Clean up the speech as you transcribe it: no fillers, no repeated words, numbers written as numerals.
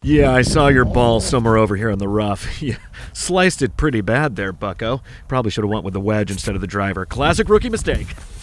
Yeah, I saw your ball somewhere over here on the rough. You sliced it pretty bad there, bucko. Probably should have went with the wedge instead of the driver. Classic rookie mistake.